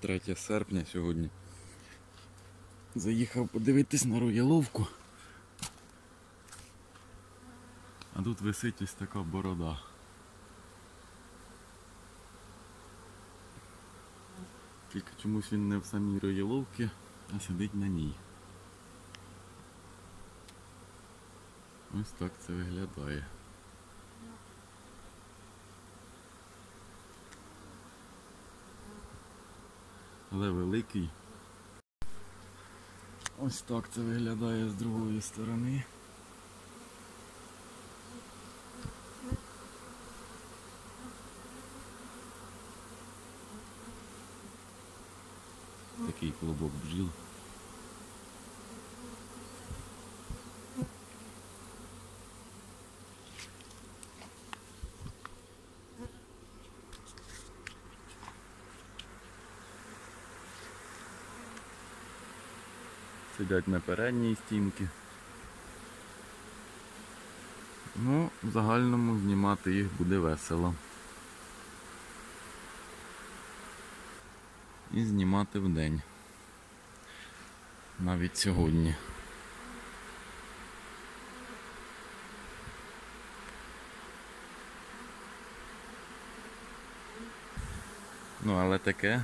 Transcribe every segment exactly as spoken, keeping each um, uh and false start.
третє серпня сьогодні. Заїхав подивитись на рояловку. А тут висить ось така борода. Тільки чомусь він не в самій рояловці, а сидить на ній. Ось так це виглядає. Але великий. Ось так це виглядає з другої сторони. Такий клубок бджіл. Сидять на передній стінці. Ну, в загальному знімати їх буде весело. І знімати вдень. Навіть сьогодні. Ну, але таке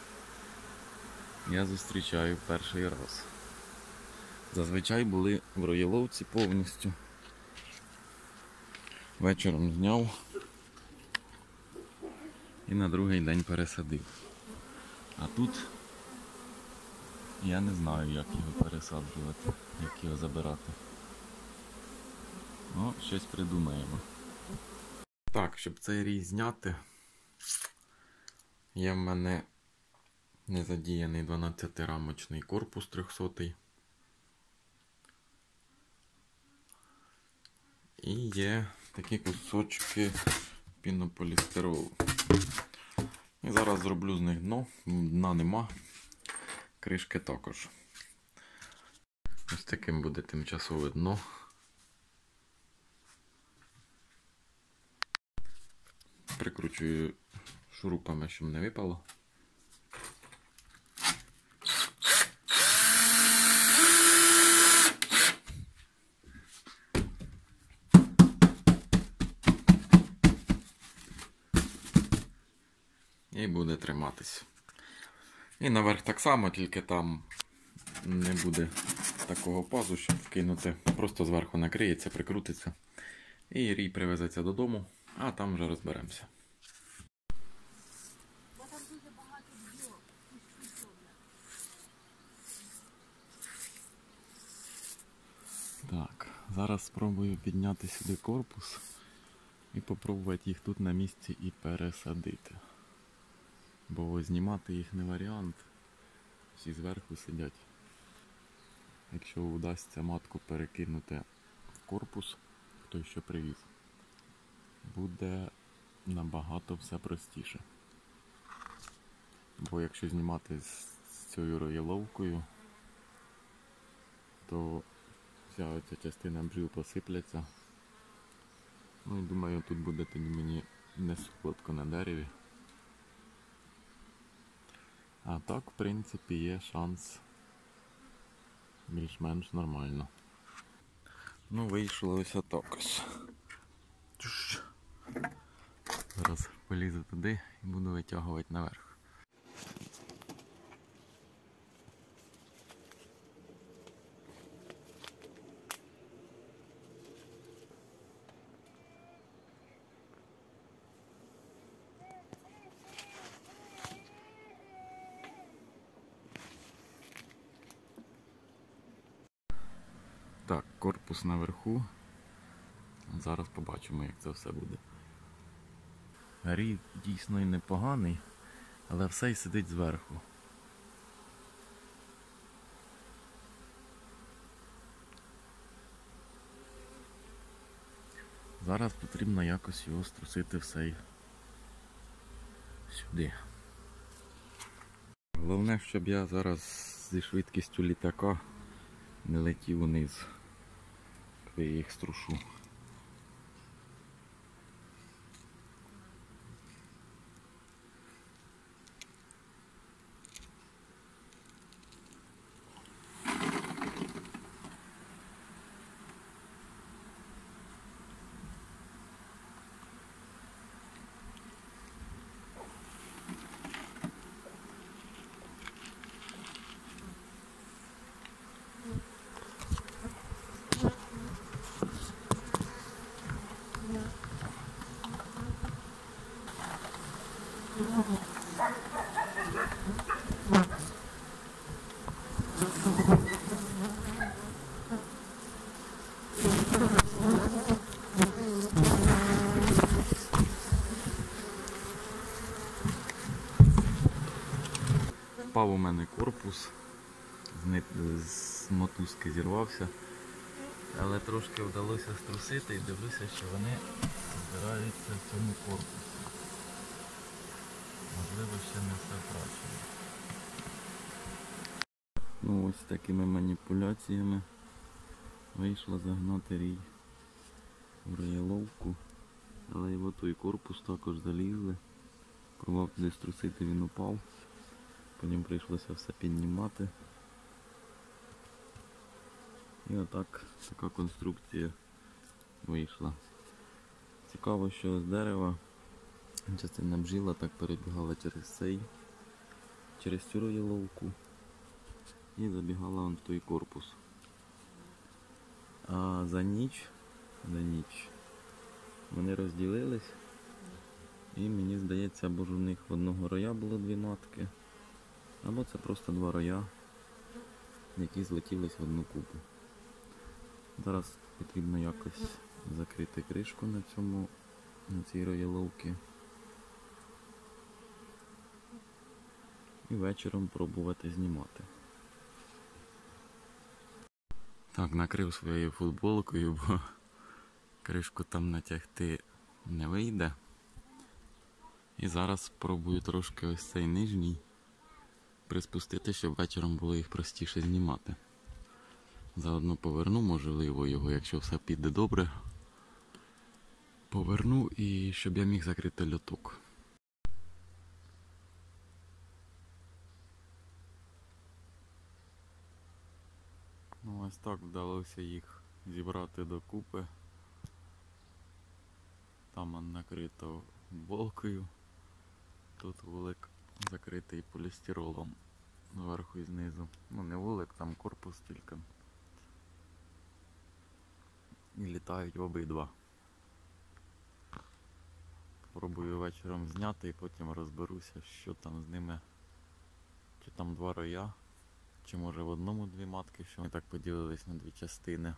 я зустрічаю перший раз. Зазвичай були в рояловці повністю. Вечором зняв і на другий день пересадив. А тут я не знаю, як його пересаджувати, як його забирати. Ну, щось придумаємо. Так, щоб цей рій зняти, є в мене незадіяний дванадцятирамочний корпус трьохсотий. І є такі кусочки пінополістиролу. І зараз зроблю з них дно. Дна нема, кришки також. Ось таким буде тимчасове дно. Прикручую шурупами, щоб не випало. І буде триматись. І наверх так само, тільки там не буде такого пазу, щоб вкинути. Просто зверху накриється, прикрутиться. І рій привезеться додому, а там вже розберемося. Так, зараз спробую підняти сюди корпус і попробувати їх тут на місці і пересадити. Бо знімати їх не варіант. Всі зверху сидять. Якщо вдасться матку перекинути в корпус, той, що привіз, буде набагато все простіше. Бо якщо знімати з цією рояловкою, то вся оця частина бджіл посипляться. Ну і думаю, тут буде тоді мені не солодко на дереві. А так, в принципі, є шанс більш-менш нормально. Ну, вийшло ось отак ось. Зараз полізу туди і буду витягувати наверх. Так, корпус наверху. Зараз побачимо, як це все буде. Рій дійсно і непоганий, але все й сидить зверху. Зараз потрібно якось його струсити все сюди. Головне, щоб я зараз зі швидкістю літака не летів униз, коли я їх струшу. Пропав у мене корпус, з, нит... з мотузки зірвався, але трошки вдалося струсити і дивлюся, що вони збираються в цьому корпусі. Можливо, ще не все втрачено. Ну ось такими маніпуляціями вийшло загнати рій в рояловку, але і в той корпус також залізли. Пробував туди струсити, він упав, потім прийшлося все піднімати. І отак така конструкція вийшла. Цікаво, що з дерева частина бджіла так перебігала через цей, через цю рояловку і забігала вон в той корпус. А за ніч, за ніч вони розділились, і мені здається, або ж у них в одного роя було дві матки, або це просто два роя, які злетілись в одну купу. Зараз потрібно якось закрити кришку на цьому, на цій рояловці. І вечором пробувати знімати. Так, накрив своєю футболкою, бо кришку там натягти не вийде. І зараз спробую трошки ось цей нижній приспустити, щоб вечором було їх простіше знімати. Заодно поверну, можливо, його, якщо все піде добре. Поверну і щоб я міг закрити льоток. Ну ось так вдалося їх зібрати докупи. Там он накрито болкою. Тут вулик закритий полістиролом зверху і знизу. Ну не вулик, там корпус тільки. І літають обидва. Пробую вечором зняти і потім розберуся, що там з ними. Чи там два роя, чи може в одному дві матки, що ми так поділились на дві частини.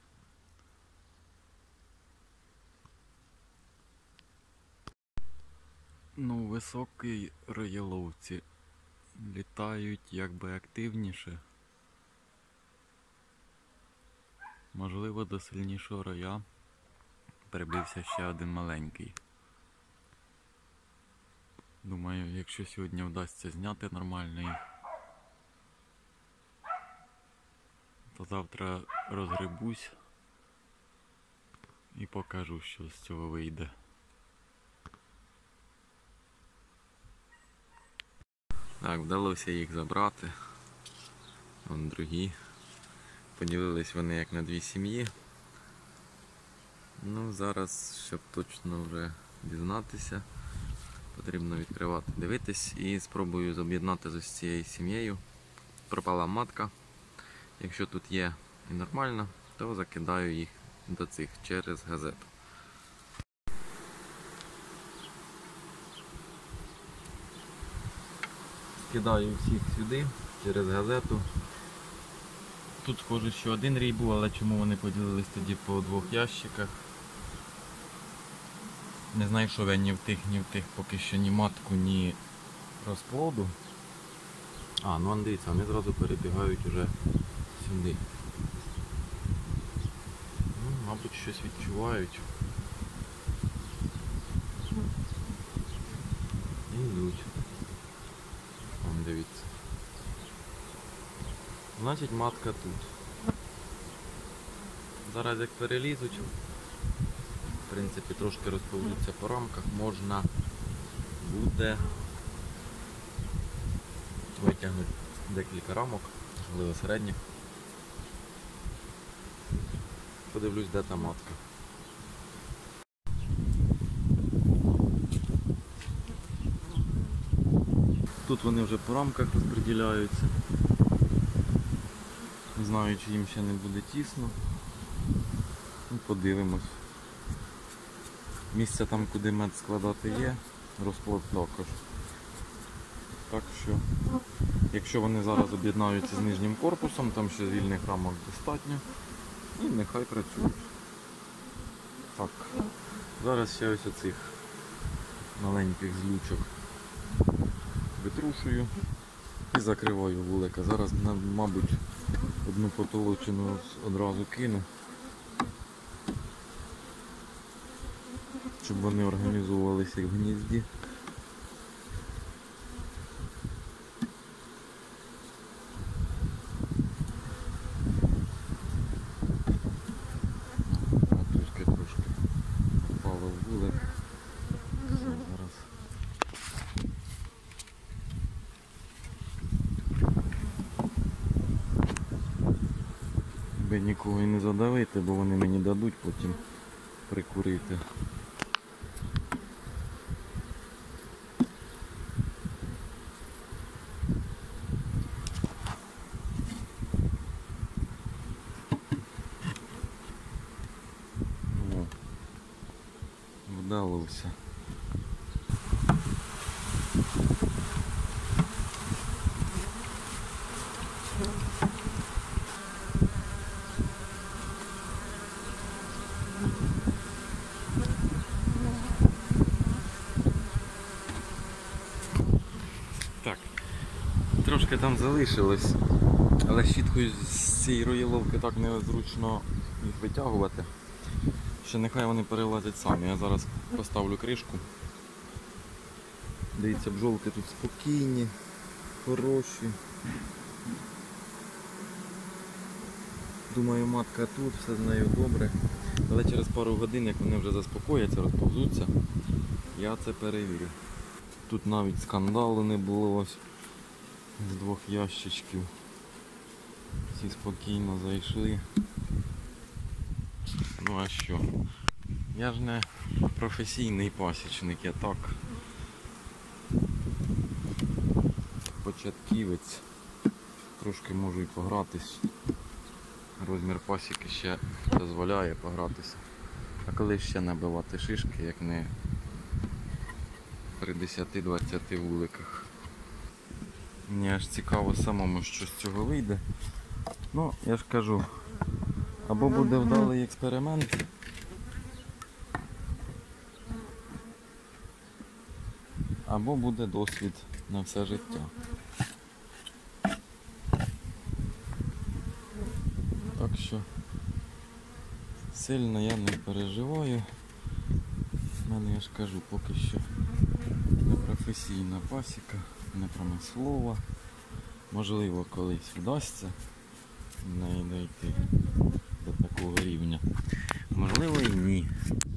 Ну, у високій рояловці літають якби активніше. Можливо, до сильнішого роя прибився ще один маленький. Думаю, якщо сьогодні вдасться зняти нормально їх, то завтра розгребусь і покажу, що з цього вийде. Так, вдалося їх забрати. Вон другі. Поділились вони як на дві сім'ї. Ну, зараз, щоб точно вже дізнатися, потрібно відкривати, дивитись і спробую об'єднати з ось цією сім'єю. Пропала матка. Якщо тут є і нормально, то закидаю їх до цих через газету. Скидаю всіх сюди через газету. Тут схоже, що один рій був, але чому вони поділились тоді по двох ящиках? Не знайшов я ні в тих, ні в тих поки що ні матку, ні розплоду. А, ну дивіться, вони зразу перебігають уже сюди. Ну, мабуть, щось відчувають. І йдуть. Вон, дивіться. Значить, матка тут. Зараз як перелізуть, в принципі, трошки розповзуться по рамках, можна буде витягнути декілька рамок, можливо середніх. Подивлюсь, де та матка. Тут вони вже по рамках розподіляються. Не знаю, чи їм ще не буде тісно. Ну, подивимось. Місце там, куди мед складати є, розплод також. Так що, якщо вони зараз об'єднаються з нижнім корпусом, там ще вільних рамок достатньо. І нехай працюють. Так, зараз ще ось оцих маленьких злючок витрушую І закриваю вулика. Зараз, мабуть, одну потолочину одразу кину, щоб вони організовувалися в гнізді. Матушки трошки впало в вулик. Все, зараз. Би нікого і не задавити, бо вони мені дадуть потім прикурити. О, вдалося. Так, трошки там залишилось, але щіткою з цієї роїловки так незручно їх витягувати. Ще нехай вони перелазять самі. Я зараз поставлю кришку. Дивіться, бджолки тут спокійні, хороші. Думаю, матка тут, все з нею добре. Але через пару годин, як вони вже заспокояться, розповзуться, я це перевірю. Тут навіть скандалу не було, ось з двох ящичків. Всі спокійно зайшли. Ну а що? Я ж не професійний пасічник, я так початківець. Трошки можу і погратись. Розмір пасіки ще дозволяє погратися. А коли ще набивати шишки, як не при десяти-двадцяти вуликах. Мені аж цікаво самому, що з цього вийде. Ну, я ж кажу, або буде вдалий експеримент, або буде досвід на все життя. Так що сильно я не переживаю. У мене, я ж кажу, поки що не професійна пасіка, не промислова. Можливо, колись вдасться в неї дійти до такого рівня. Можливо і ні.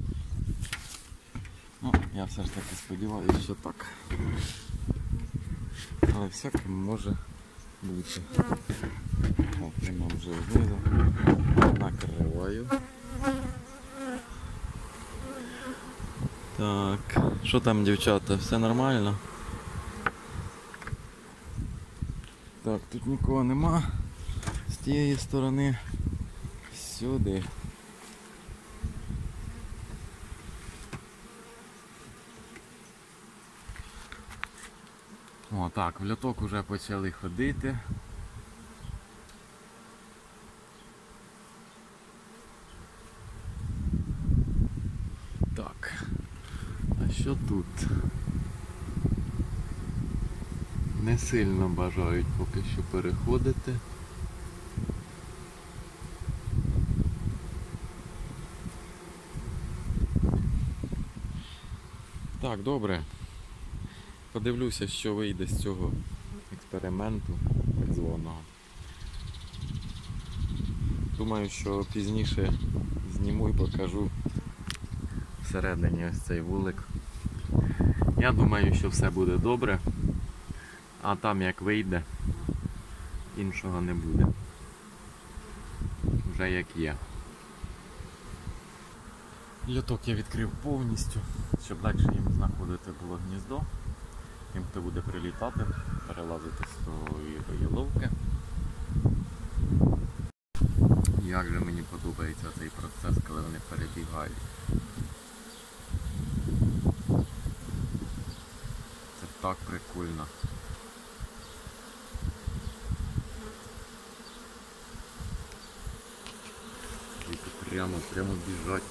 Ну, я все ж таки сподіваюся, що так. Але всяке може бути. О, прямо вже знизу. Накриваю. Так, що там, дівчата, все нормально? Так, тут нікого нема. З тієї сторони сюди. О, так, в льоток вже почали ходити. Так, а що тут? Не сильно бажають поки що переходити. Так, добре. Подивлюся, що вийде з цього експерименту так званого. Думаю, що пізніше зніму і покажу всередині ось цей вулик. Я думаю, що все буде добре, а там як вийде, іншого не буде. Вже як є. Льоток я відкрив повністю, щоб легше їм знаходити було гніздо. Тим, хто буде прилітати, перелазити з тої роїловки. Як же мені подобається цей процес, коли вони перебігають. Це так прикольно. Прямо, прямо біжать.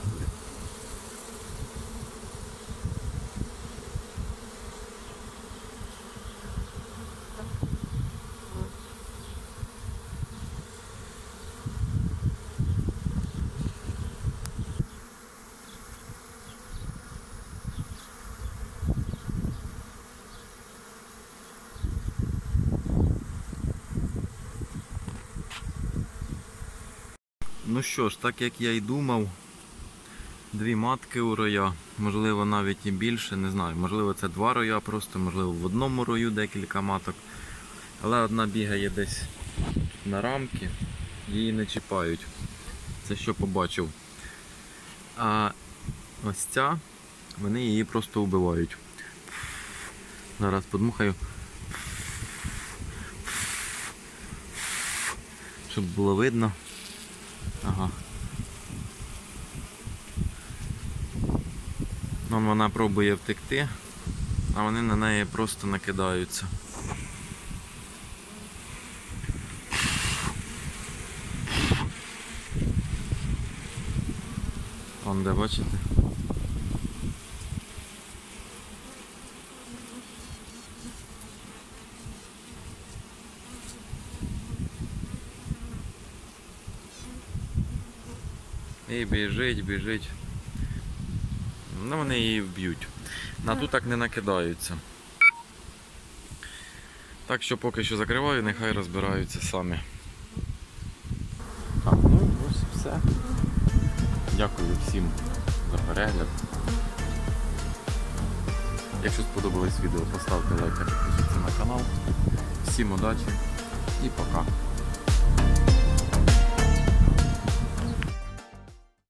Ну що ж, так як я й думав, дві матки у роя, можливо навіть і більше, не знаю, можливо це два роя просто, можливо в одному рою декілька маток. Але одна бігає десь на рамки, її не чіпають. Це що побачив. А ось ця, вони її просто вбивають. Зараз подмухаю. Щоб було видно. Ага. Вон вона пробує втекти, а вони на неї просто накидаються. Вон де, бачите? І біжить, біжить. Ну вони її вб'ють. На ту так не накидаються. Так що поки що закриваю, нехай розбираються самі. Так, ну ось і все. Дякую всім за перегляд. Якщо сподобалось відео, поставте лайк та підпишіться на канал. Всім удачі і пока.